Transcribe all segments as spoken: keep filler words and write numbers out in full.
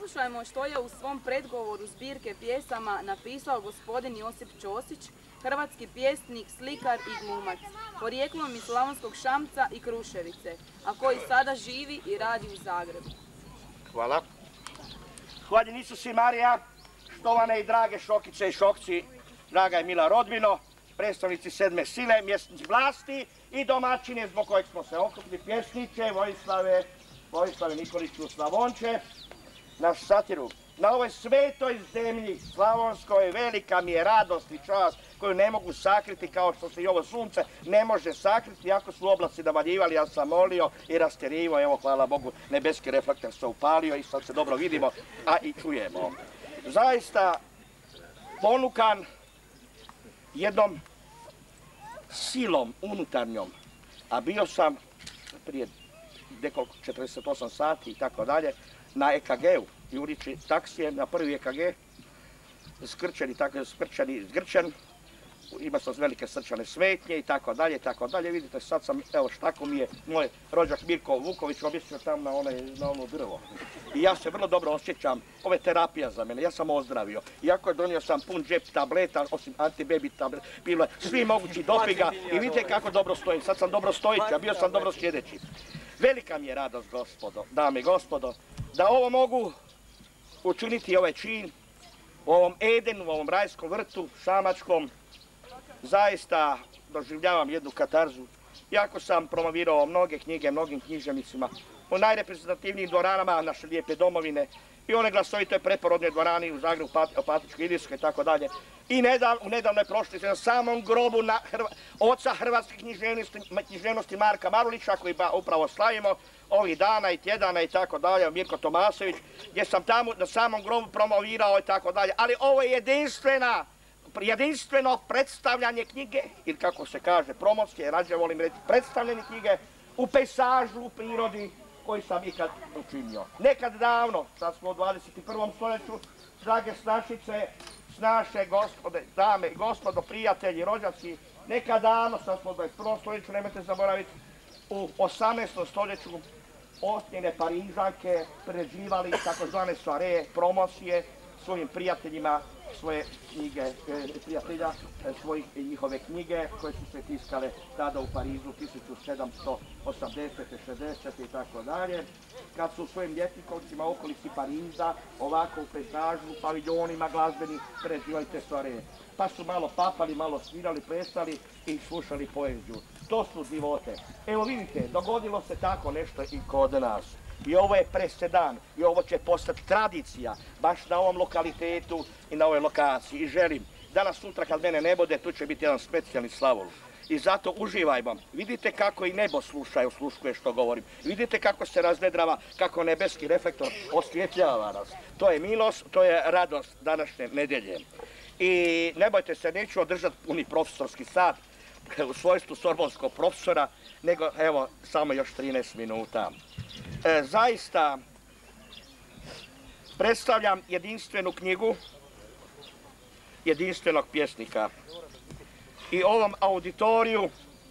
Poslušajmo što je u svom predgovoru zbirke pjesama napisao gospodin Josip Ćosić, hrvatski pjesnik, slikar i glumac, porijeklom iz Slavonskog Šamca i Kruševice, a koji sada živi i radi u Zagrebu. Hvala. Hvaljen Isus i Marija, štovane i drage šokice i šokci, draga je mila rodbino, predstavnici sedme sile, mjesnici vlasti i domaćine zbog kojeg smo se okupili, pjesniče, Vojislave, Vojislave Nikoliću Slavonče, naš satiru. Na ovoj svetoj zemlji slavonskoj velika mi je radost i čast koju ne mogu sakriti kao što se i ovo sunce ne može sakriti, iako su oblaci navaljivali, ja sam molio i rasterivao, evo hvala Bogu, nebeski reflektor se upalio i sad se dobro vidimo, a i čujemo. Zaista ponukan jednom silom unutarnjom, a bio sam prije nekoliko četrdeset osam sati i tako dalje, na E K G-u, jurići taksijem na prvi E K G, skrčen i tako skrčen i zgrčen, ima sam velike srčane smetnje i tako dalje, i tako dalje. Vidite, sad sam, evo štako mi je moj rođak Mirko Vuković objesio tamo na, onaj, na ono drvo. I ja se vrlo dobro osjećam, ovo je terapija za mene, ja sam ozdravio. Iako je donio sam pun džep tableta, osim antibaby tableta, bilo je svi mogući dopinga i vidite kako dobro stojim, sad sam dobro stojići, a bio sam dobro sjedeći. Velika mi je radost, gospodo, dame i gospodo, da ovo mogu učiniti ovaj čin u ovom Edenu, u ovom rajskom vrtu, šamačkom. Zaista doživljavam jednu katarzu. Iako sam promovirao mnoge knjige, mnogim književnicima, u najreprezentativnijim dvoranama naše lijepe domovine i one glasovitoj preporodne dvorani u Zagrebu, Opatičkoj, Ilirskoj i tako dalje. I nedavno, u nedavnoj prošlosti na samom grobu na Hrva, oca hrvatske književnosti, književnosti Marka Marulića, koji ba, upravo slavimo ovih dana i tjedana i tako dalje, Mirko Tomasović, gdje sam tamo na samom grobu promovirao i tako dalje. Ali ovo je jedinstvena, jedinstveno predstavljanje knjige, ili kako se kaže, promocije, rađe volim reći, predstavljanje knjige u pejsažu, u prirodi, koji sam ikad učinio. Nekad davno, sad smo u dvadeset prvom stoljeću, drage snašice, snaše gospode, dame i gospodo, prijatelji, rođaci, nekad davno, sad smo u dvadeset prvom stoljeću, nemojte zaboraviti, u osamnaestom stoljeću osnjene Parižanke priređivali takozvane soaree, promocije svojim prijateljima, svoje knjige, prijatelja, svojih njihove knjige koje su se tiskale tada u Parizu tisuću sedamsto osamdesete, šezdesete i tako dalje. Kad su u svojim ljetnikovcima okolici Pariza, ovako u pejzažu, u paviljonima glazbeni priređivali te soaree. Pa su malo papali, malo svirali, plesali i slušali poeziju. To su divote. Evo vidite, dogodilo se tako nešto i kod nas. I ovo je presedan i ovo će postati tradicija baš na ovom lokalitetu i na ovoj lokaciji. I želim, danas sutra kad mene ne bude, tu će biti jedan specijalni slavol. I zato uživajmo. Vidite kako i nebo sluša i osluškuje što govorim. Vidite kako se raznedrava, kako nebeski reflektor osvjetljava nas. To je milost, to je radost današnje nedjelje. I ne bojte se, neću održati puni profesorski sat u svojstvu sorbonskog profesora, nego evo samo još trinaest minuta. E, zaista predstavljam jedinstvenu knjigu jedinstvenog pjesnika. I ovom auditoriju,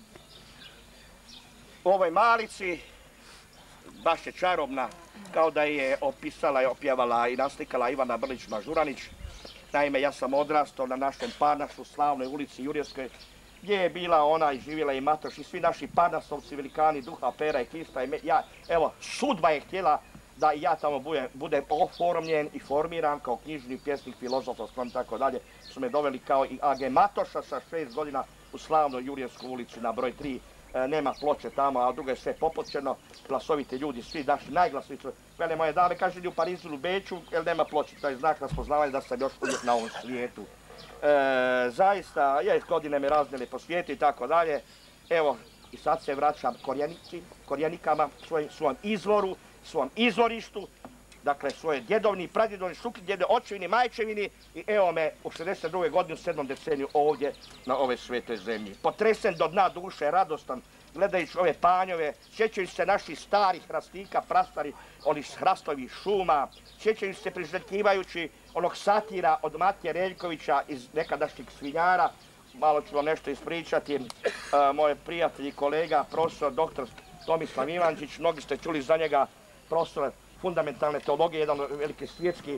u ovoj malici, baš je čarobna, kao da je opisala i opjevala i naslikala Ivana Brlić-Mažuranić. Naime, ja sam odrastao na našem Parnašu, slavnoj ulici Jurjevskoj, gdje je bila ona i živjela i Matoš i svi naši Parnasovci, velikani, Duha, Pera i Krista. I ja, evo, sudba je htjela da i ja tamo budem, budem oformljen i formiran kao knjižni pjesnik, filozof, i tako dalje. Su me doveli kao i A G Matoša sa šest godina u slavnoj Jurjevskoj ulici na broj tri. E, nema ploče tamo, a drugo je sve popločeno. Glasoviti ljudi, svi naši najglasoviti. Vele moje dame, kaže u Parizu, u Beču, jer nema ploče. To je znak raspoznavanja da sam još uvijek na ovom svijetu. E, zaista, je, godine me raznijeli po svijetu i tako dalje. Evo, i sad se vraćam korijenici, korijenikama, svojim, svom izvoru, svom izvorištu, dakle svoje djedovni, pradjedovni, šukidjede, očevini, majčevini i evo me u šezdeset drugoj godini u sedmom deceniju ovdje na ove svete zemlji. Potresen do dna duše, radostan, gledajući ove panjove, sjećajući se naših starih hrastika, prastari, onih hrastovih šuma, sjećajući se priželjkivajući onog satira od Matije Reljkovića iz nekadašnjih Svinjara. Malo ću vam nešto ispričati. E, moj prijatelj i kolega, profesor doktor Tomislav Ivančić, mnogi ste čuli za njega, profesor fundamentalne teologije, jedan veliki svjetski,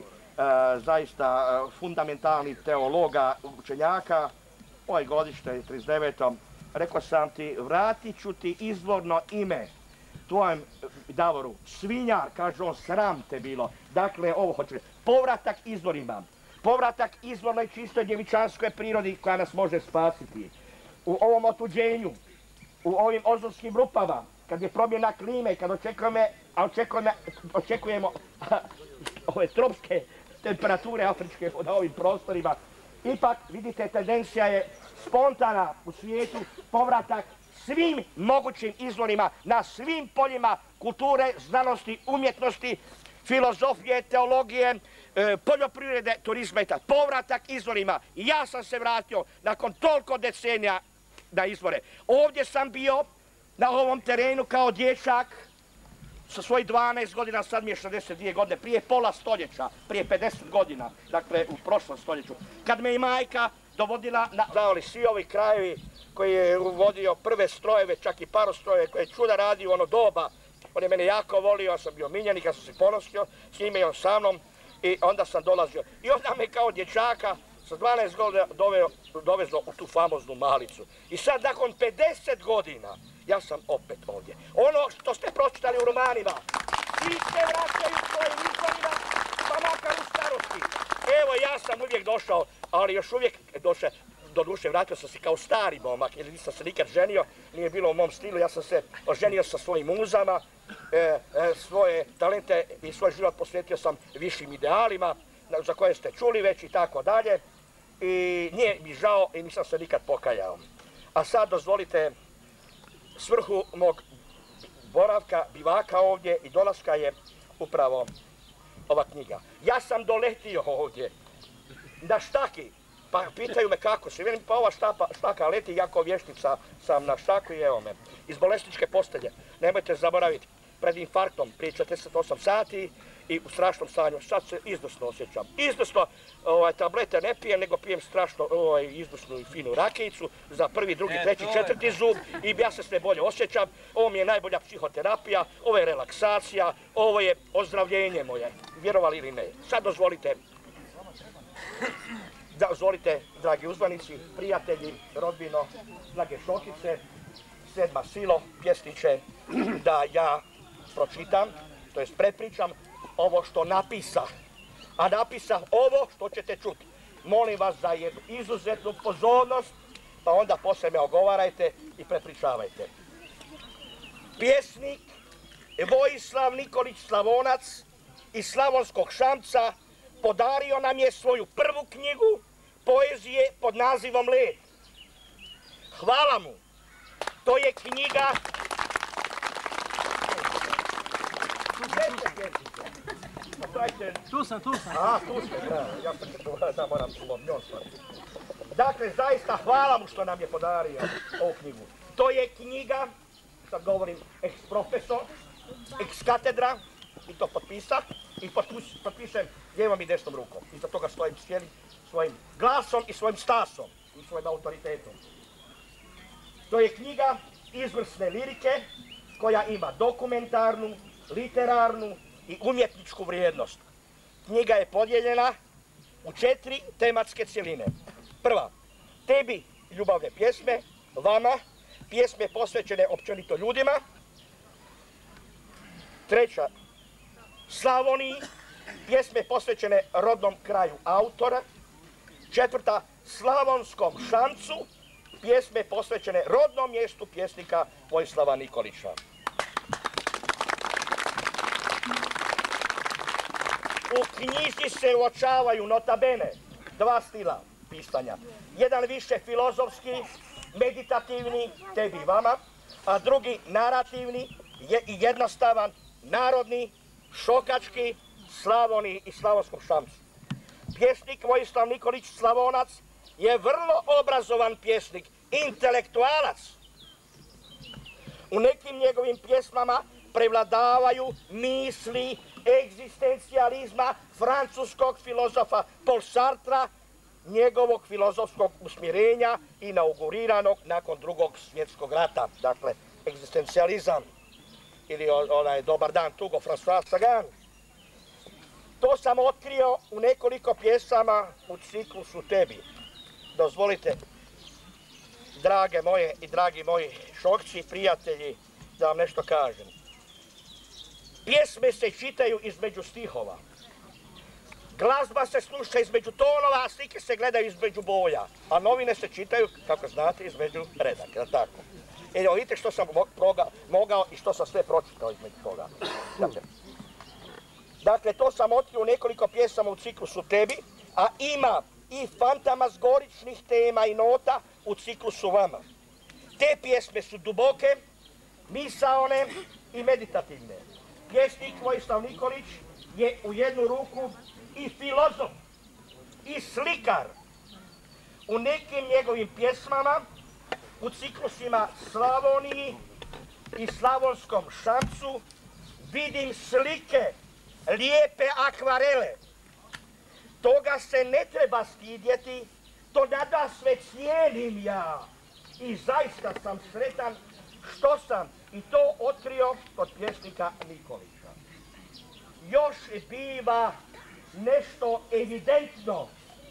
zaista fundamentalni teologa, učenjaka. Ove godište je trideset deveto Rekao sam ti, vratit ću ti izvorno ime tvojem Davoru. Svinjar, kaže on, sram te bilo. Dakle, ovo hoću. Povratak izvorima. Povratak izvornoj čistoj djevičanskoj prirodi koja nas može spasiti. U ovom otuđenju, u ovim ozonskim rupama, kad je promjena klime, kad očekujemo, a očekujemo, očekujemo ove tropske temperature afričke na ovim prostorima, ipak, vidite, tendencija je spontana u svijetu, povratak svim mogućim izvorima, na svim poljima kulture, znanosti, umjetnosti, filozofije, teologije, e, poljoprivrede, turizma i tako. Povratak izvorima. I ja sam se vratio nakon toliko decenija na izvore. Ovdje sam bio na ovom terenu kao dječak sa svojih dvanaest godina, sad mi je šezdeset dvije godine, prije pola stoljeća, prije pedeset godina, dakle u prošlom stoljeću. Kad me i majka dovodila na zavoli svi ovi krajevi koji je uvodio prve strojeve, čak i parostrojeve koje je čuda radio u ono doba. On je mene jako volio, ja sam bio miljenik, ja sam se ponosio s njime i on sa mnom i onda sam dolazio. I onda me kao dječaka sa dvanaest godina doveo, dovezlo u tu famoznu Malicu. I sad nakon pedeset godina ja sam opet ovdje. Ono što ste pročitali u romanima, svi se vraćaju svojim izvorima, pa makar u starosti. Evo ja sam uvijek došao, ali još uvijek došao. Do duše vratio sam se kao stari momak, jer nisam se nikad ženio, nije bilo u mom stilu, ja sam se oženio sa svojim muzama, e, e, svoje talente i svoj život posvetio sam višim idealima, za koje ste čuli već i tako dalje. I nije mi žao i nisam se nikad pokajao. A sad dozvolite, svrhu mog boravka, bivaka ovdje i dolaska je upravo ova knjiga. Ja sam doletio ovdje na štaki. Pa pitaju me kako se, vidim, pa ova štapa, štaka leti, jako vještica sam na štaku i evo me. Iz bolesničke postelje, nemojte zaboraviti, pred infarktom prije četrdeset osam sati i u strašnom stanju, sad se izdosno osjećam. Izdosno, ovaj, tablete ne pijem, nego pijem strašno ovaj, izdosnu i finu rakijicu za prvi, drugi, treći, četvrti zub i ja se sve bolje osjećam. Ovo mi je najbolja psihoterapija, ovo je relaksacija, ovo je ozdravljenje moje, vjerovali ili ne. Sad dozvolite. Dozvolite, dragi uzvanici, prijatelji, rodbino, drage šokice, sedma silo, pjesniče, da ja pročitam, to jest prepričam ovo što napisa. A napisa ovo što ćete čuti. Molim vas za jednu izuzetnu pozornost, pa onda poslije me ogovarajte i prepričavajte. Pjesnik Vojislav Nikolić Slavonac iz Slavonskog Šamca podario nam je svoju prvu knjigu poezije pod nazivom Led. Hvala mu. To je knjiga... Tu sam, tu sam. A, tu sam, da. Ja sam da moram slobnjom stvari. Dakle, zaista hvala mu što nam je podario ovu knjigu. To je knjiga, sad govorim ex profesor, ex katedra, i to potpisah, i potpišem lijevom i desnom rukom. Iza toga stojim cijelim svojim glasom i svojim stasom i svojim autoritetom. To je knjiga izvrsne lirike koja ima dokumentarnu, literarnu i umjetničku vrijednost. Knjiga je podijeljena u četiri tematske cjeline. Prva, tebi ljubavne pjesme, vama, pjesme posvećene općenito ljudima. Treća, Slavoniji, pjesme posvećene rodnom kraju autora. Četvrta, Slavonskom Šamcu, pjesme posvećene rodnom mjestu pjesnika Vojislava Nikolića. U knjizi se uočavaju nota bene dva stila pisanja. Jedan više filozofski, meditativni, tebi i vama, a drugi narativni i jednostavan, narodni, šokački, Slavoniji i Slavonskom Šamcu. Pjesnik Vojislav Nikolić Slavonac je vrlo obrazovan pjesnik, intelektualac. U nekim njegovim pjesmama prevladavaju misli egzistencijalizma francuskog filozofa Paul Sartra, njegovog filozofskog usmjerenja inauguriranog nakon drugog svjetskog rata. Dakle, egzistencijalizam ili onaj Dobar dan, Tugo, François Sagan. To sam otkrio u nekoliko pjesama u ciklusu Tebi. Dozvolite, drage moje i dragi moji šokci, prijatelji, da vam nešto kažem. Pjesme se čitaju između stihova. Glazba se sluša između tonova, a slike se gledaju između boja. A novine se čitaju, kako znate, između redaka, jel tako? Evo, vidite što sam mogao i što sam sve pročitao između toga. Dakle, dakle, to sam otkrio u nekoliko pjesama u ciklusu Tebi, a ima i fantamazgoričnih tema i nota u ciklusu Vama. Te pjesme su duboke, misaone i meditativne. Pjesnik Vojislav Nikolić je u jednu ruku i filozof, i slikar. U nekim njegovim pjesmama, u ciklusima Slavoniji i Slavonskom Šamcu, vidim slike, lijepe akvarele. Toga se ne treba stidjeti, to nadasve cijenim ja. I zaista sam sretan što sam i to otkrio kod pjesnika Nikolića. Još biva nešto evidentno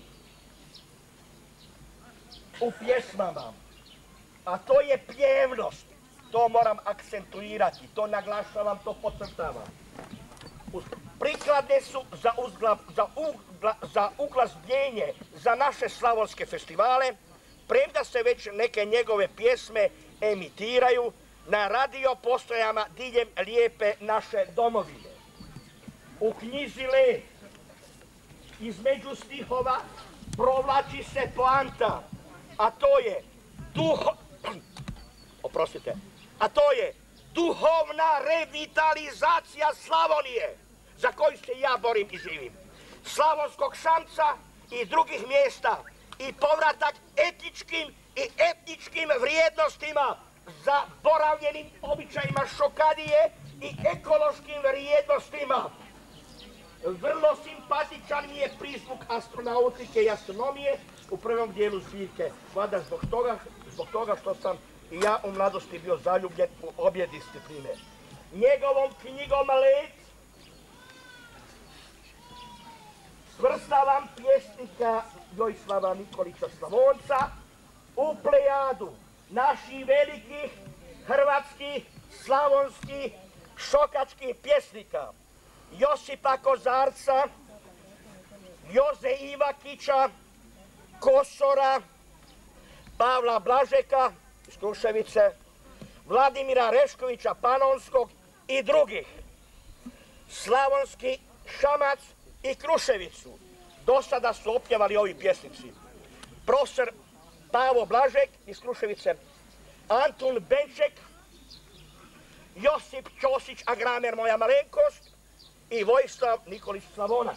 u pjesmama, a to je pjevnost. To moram akcentuirati, to naglašavam, to podcrtavam. Prikladne su za, uzgla, za, ugla, za uglazbljenje za naše slavonske festivale, premda se već neke njegove pjesme emitiraju na radio postajama diljem lijepe naše domovine. U knjizi Led između stihova provlači se poanta, a to je duho... Oprostite, a to je duhovna revitalizacija Slavonije, za koju se ja borim i živim. Slavonskog Šamca i drugih mjesta i povratak etičkim i etničkim vrijednostima, zaboravljenim običajima Šokadije i ekološkim vrijednostima. Vrlo simpatičan mi je prizvuk astronautike i astronomije u prvom dijelu zbirke. Vada zbog toga, zbog toga što sam i ja u mladosti bio zaljubljen u obje discipline. Njegovom knjigom Led svrstavam pjesnika Vojislava Nikolića Slavonca u plejadu naših velikih hrvatskih, slavonskih, šokačkih pjesnika. Josipa Kozarca, Joze Ivakića, Kosora, Pavla Blažeka iz Kruševice, Vladimira Reškovića Panonskog i drugih. Slavonski Šamac i Kruševicu do sada su opjevali ovi pjesnici. Profesor Pavo Blažek iz Kruševice, Antun Benček, Josip Ćosić, agramer moja malenkost, i Vojislav Nikolić Slavonac.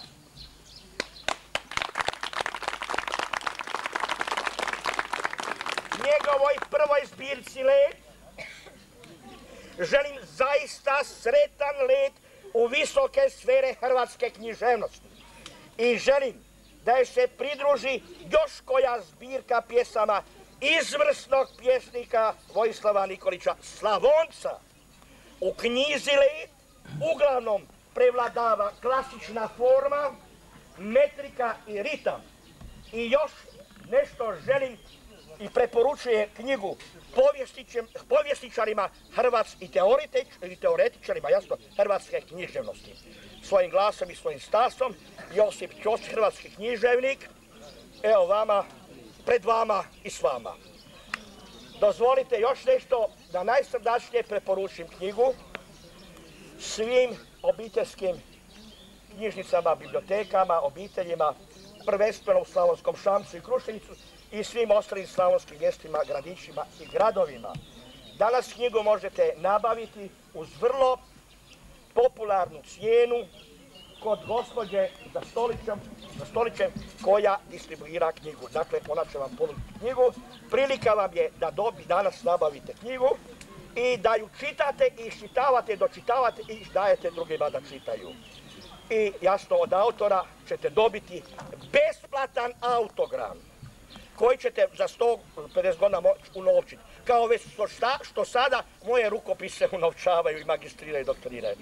Njegovoj prvoj zbirci Led želim zaista sretan let u visoke sfere hrvatske književnosti. I želim da je se pridruži još koja zbirka pjesama izvrsnog pjesnika Vojislava Nikolića Slavonca. U knjizi Led uglavnom prevladava klasična forma, metrika i ritam. I još nešto želim i preporučuje knjigu povjesničarima i teoretičarima, jasno, hrvatske književnosti. Svojim glasom i svojim stasom Josip Ćosić, hrvatski književnik, evo vama, pred vama i s vama. Dozvolite još nešto da najsrdačnije preporučim knjigu svim obiteljskim knjižnicama, bibliotekama, obiteljima, prvenstveno u Slavonskom Šamcu i Kruševicu i svim ostalim slavonskim mjestima, gradićima i gradovima. Danas knjigu možete nabaviti uz vrlo popularnu cijenu kod gospođe za stolićem, za stolićem koja distribuira knjigu. Dakle, ona će vam ponuditi knjigu. Prilika vam je da dobi danas nabavite knjigu i da ju čitate i iščitavate, dočitavate i dajete drugima da čitaju. I jasno, od autora ćete dobiti besplatan autogram koji ćete za sto pedeset godina moći unovčiti. Kao već što, šta, što sada moje rukopise unovčavaju i magistriraju i doktoriraju.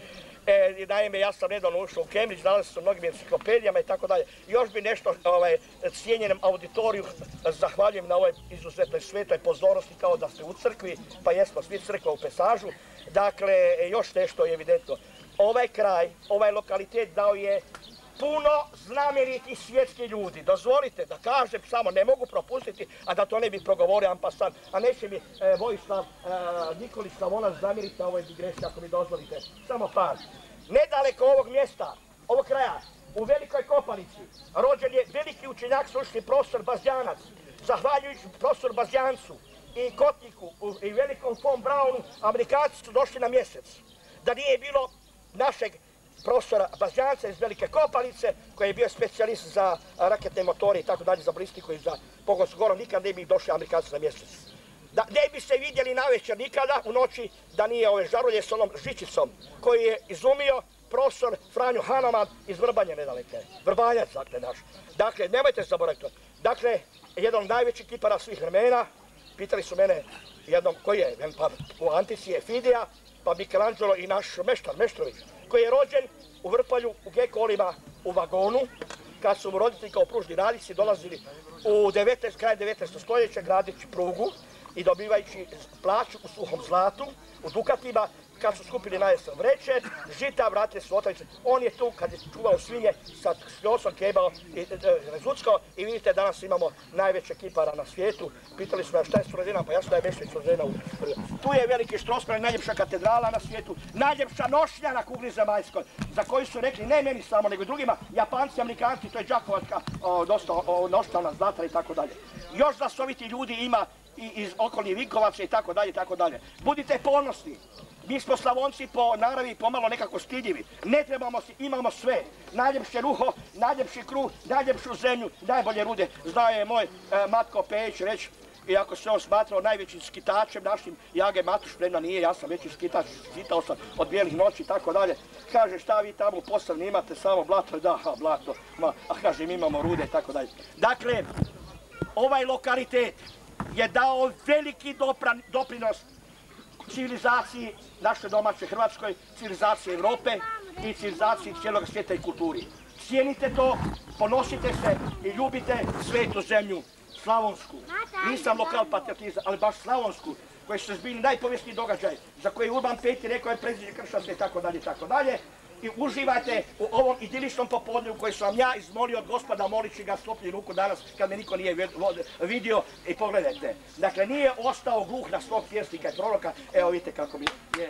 E, naime, ja sam nedavno ušao u Cambridge, nalazi se u mnogim enciklopedijama i tako dalje. Još bi nešto ovaj, cijenjenom auditoriju zahvaljujem na ovoj izuzetnoj svetoj pozornosti kao da ste u crkvi, pa jesmo svi crkva u Pesažu. Dakle, još nešto je evidentno. Ovaj kraj, ovaj lokalitet dao je puno znamenitih svjetskih ljudi. Dozvolite da kažem, samo ne mogu propustiti, a da to ne bi progovorio ampasan. A neće mi e, Vojislav e, Nikolić Slavonac zamjeriti na ovoj digresiji, ako mi dozvolite. Samo par. Nedaleko ovog mjesta, ovog kraja, u Velikoj Kopanici, rođen je veliki učenjak, sveučilišni profesor Bazjanac. Zahvaljujući profesor Bazjancu i Kotniku i velikom von Brownu, Amerikanci su došli na mjesec. Da nije bilo našeg profesora Bazjanca iz Velike Kopanice, koji je bio specijalist za raketne motore i tako dalje, za balistiku i za pogonsku goru, nikad ne bi došli Amerikanci na mjesec. Da ne bi se vidjeli navečer nikada u noći da nije ove žarulje s onom žičicom koju je izumio profesor Franjo Hanaman iz Vrbanje nedaleke. Vrbanjac, dakle, naš. Dakle, nemojte zaboraviti to. Dakle, jedan od najvećih kipara svih vremena, pitali su mene jednom koji je, pa u Antici je Fidija, pa Michelangelo i naš meštar, Meštrović, koji je rođen u Vrpolju, u Gekolima, u vagonu, kad su mu roditelji kao pružni radnici dolazili u devetnaestom kraj devetnaestog stoljeća gradeći prugu i dobivajući plaću u suhom zlatu, u dukatima, kad su skupili na jesen vreće, žita, vratili su otavice. On je tu, kad je čuvao svinje, sa šljosom kebao i rezuckao i vidite, danas imamo najveće kipara na svijetu. Pitali su me šta je s rođena, pa jasno da je Meštrović rođena u... Tu je veliki Štrosmajer, najljepša katedrala na svijetu, najljepša nošnja na kugli zemaljskoj, za koju su rekli ne meni samo, nego drugima, Japanci, Amerikanci, to je Đakovačka, dosta noštalna zlata i tako dalje. Još zasoviti ljudi ima i iz okolnih Vinkovaca i tako dalje i tako dalje. Budite ponosni. Mi smo Slavonci po naravi pomalo nekako stidljivi. Ne trebamo si, imamo sve. Najljepše ruho, najljepši kruh, najljepšu zemlju, najbolje rude. Znao je moj e, Matko Pejić reći, iako se on smatrao najvećim skitačem našim, ja ga je Matuš premda nije, ja sam veći skitač, skitao sam od bijelih noći i tako dalje. Kaže, šta vi tamo u Posavini imate, samo blato? Da, ha, blato. Ma, a kaže, mi imamo rude i tako dalje. Dakle, ovaj lokalitet je dao veliki dopran, doprinos civilizaciji naše domaće Hrvatskoj, civilizaciji Europe i civilizaciji cijelog svijeta i kulturi. Cijenite to, ponosite se i ljubite svetu zemlju, slavonsku. Nisam lokal patriotizam, ali baš slavonsku, koji su se zbili najpovijesniji događaj, za koji Urban Peti rekao je predsjednik kršćanstva i tako dalje i tako dalje. I uživajte u ovom idiličnom popodnevu koji sam ja izmolio od Gospoda molići ga slopni ruku danas kad me niko nije vidio i pogledajte. Dakle, nije ostao gluh na svog pjesnika i proroka. Evo vidite kako mi je.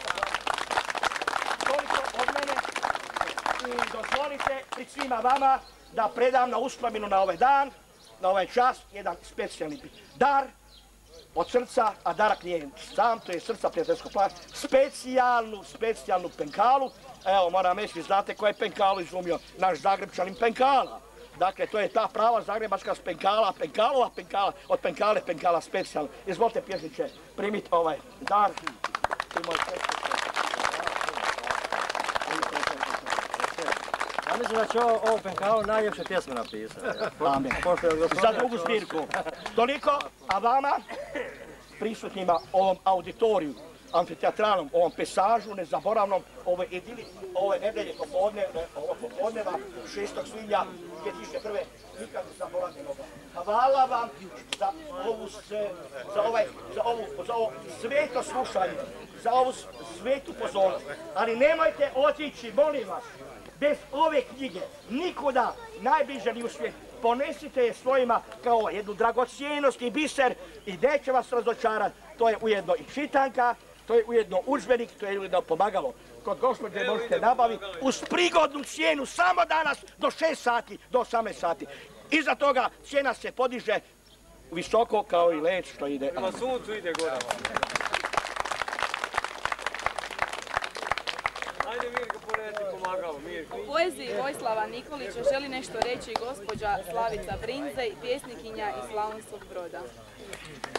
Toliko od mene i dozvolite pri svima vama da predam na uspomenu na ovaj dan, na ovaj čas, jedan specijalni dar od srca, a darak nije sam, to je srca prijateljskog plana, specijalnu, specijalnu penkalu. Evo, moram reći, znate ko je penkalu izumio? Naš Zagrebčanin Penkala. Dakle, to je ta prava zagrebačka penkala, penkalova penkala, od penkale penkala specijalno. Izvolite, pjesniče, primiti ovaj dar. Ja mislim da će ovo penkalu najljepše pjesme napisati. Amen. Za drugu zbirku. Toliko, a vama, prisutnima ovom auditoriju, amfiteatralnom, ovom Pesažu, nezaboravnom, ovoj idili, ove nedelje popodne, ovog popodneva, šestog svibnja dvije tisuće prve. Nikad ne zaboravimo. Hvala vam za ovu, za ovaj, za ovu, za ovo sveto slušanje, za ovu svetu pozornost. Ali nemojte otići, molim vas, bez ove knjige, nikuda, najbliže ni u svijet. Ponesite je svojima kao jednu dragocjenost i biser i neće vas razočarati. To je ujedno i čitanka, to je ujedno udžbenik, to je ujedno pomagalo. Kod gospođe možete nabaviti uz prigodnu cijenu samo danas do šest sati, do osamnaest sati. Iza toga cijena se podiže visoko kao i led što ide. Na suncu ide gore. Ajde Mirko, poneti pomagalo, Mirko. U poeziji Vojislava Nikolića želi nešto reći gospođa Slavica Brinzej, pjesnikinja iz Slavonskog Broda.